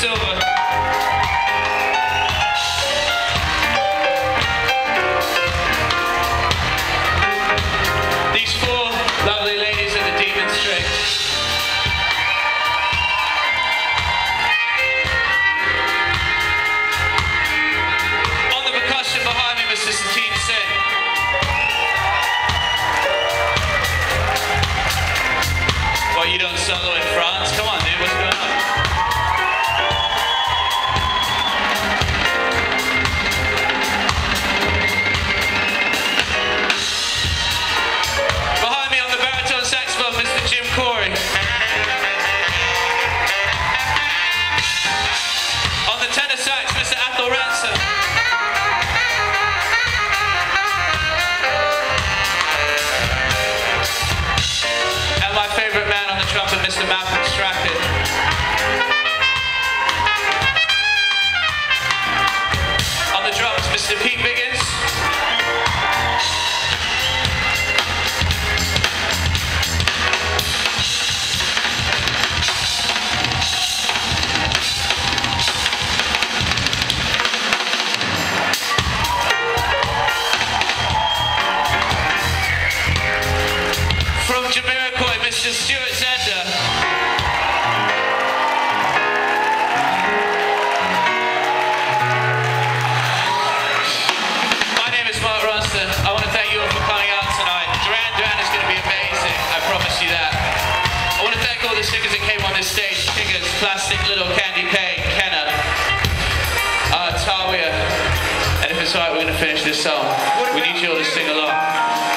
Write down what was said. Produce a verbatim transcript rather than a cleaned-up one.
Silver. These four lovely ladies are the Demon Strings. On the percussion behind me, Mister Satine Sen. Well, you don't solo in France? Come on, dude, what's going on? Mister Malcolm Stratton. On the drums, Mister Pete Biggins. From Jamiroquai, Mister Stuart Zender. My name is Mark Ronston. I want to thank you all for coming out tonight. Duran Duran is going to be amazing, I promise you that. I want to thank all the singers that came on this stage. Singers, Plastic, Little, Candy Payne, Kenna, uh, Tawiah. And if it's alright, we're going to finish this song. We need you all to sing along.